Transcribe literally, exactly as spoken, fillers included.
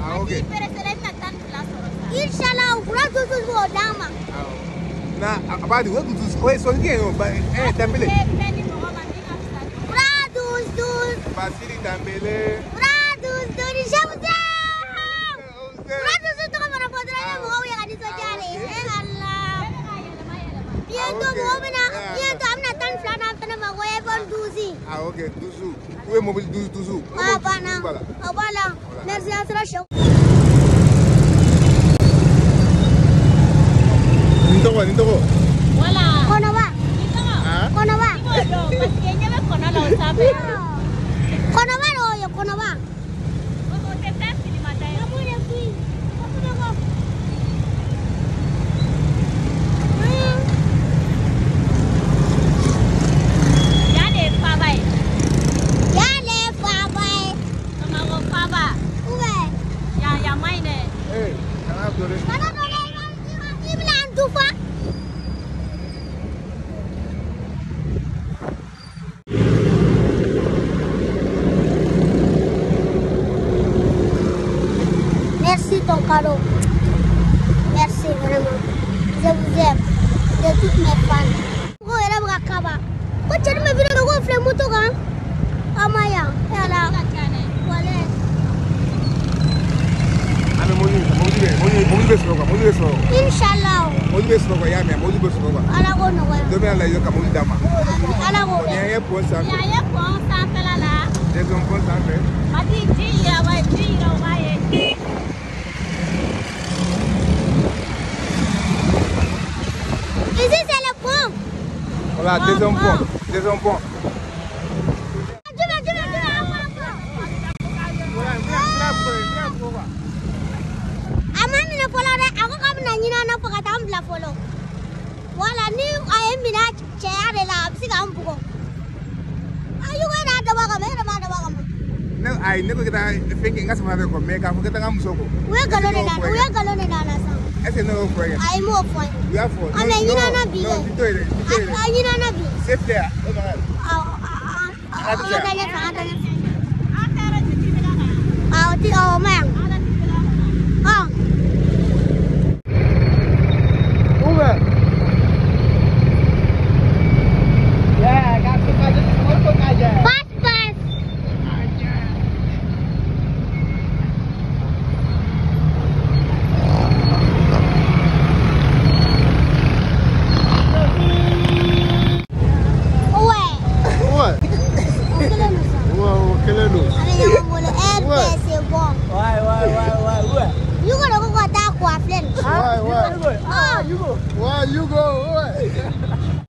Ah, ok. Inch'Allah, on pourra tout tout au dama. Na, abadi, what do you say? So again, but eh, Tambele. Bradus, dus. Basili Tambele. Bradus, dus. Jabuza. Bradus, tu kamera podra mo ya kadi sojale. Eh Allah. Bientôt mo mena, bientôt amna tan flana amna ma go e bon douzi. Ah, ok, douze. Où est mobile douze douze? Ah, bana. Ah, voilà. Merci à toi. Nintoko, nintoko. Wala. Kono ba? Ah? Kono ba? Kono, paskenya ba kono la usabe. Kono ba lo yo kono ba? Ogo te tasi ni madai. Na mure kui. Kono ba? Yale fa bai. Yale fa bai. Mama go fa ba. Uwe. Ya ya mai ne. Eh, kana dole. Kana dole. Ibla antufa. Merci ton cadeau. Merci vraiment. Je vous aime. De toutes mes fans. Go era brakaba. Ko cheri me video go flem moto kan. Amaya. Yala. Wale. Ame moji, moji be, moji, moji be soko, moji be soko. Inshallah. Moji be soko ya me, moji be soko. Ala go no go. Demi ala yo ka moji dama. Ala go. Ya ya pon sa. Ya ya pon sa fela la. Des on pon sa fe. Madi ji ya wa ji ro wa ye. Ici c'est le pont. Voilà, deuxième pont, deuxième pont. Tu vas, tu vas, tu vas. Voilà, viens, viens, viens, viens. Amani na follow de ako kam na nyina na pagata am la follow. Wala ni ay mina chare la absi kam buko. Ayu ga na da baga me na ma da baga me. Ne ai ne ko kita thinking ngas ma ko me ka ko kita ngam soko. We galo ne na, we galo ne na na sa. Ese no ko ya. Ay mo fo. We are for. Ana nyina na bi. No, dito ile, dito ile. Ay nyina na bi. Safe there. Ah ah ah. Ada ne sa ada ne. Atara ji ti la. Ah ti oh man. Ah. Uber. Ya, kasih aja motor aja. Pas pas. Uwe. Uwe. Wow, kelenu. Ana yo mo le R P c'est bon. Ouais, ouais, ouais, ouais, ouais. Yougo go go ta kwa flen. Why, why? Ah, Yougo. Why you go?